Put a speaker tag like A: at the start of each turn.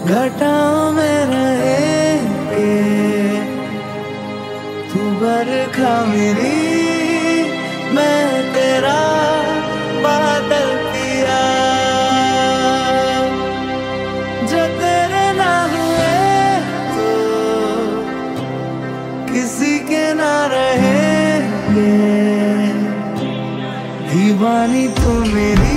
A: घटाओं में रहे के तू बरखा मेरी, मैं तेरा बादल पिया। जो तेरे ना हुए तो किसी के ना रहेंगे, दीवानी तू मेरी।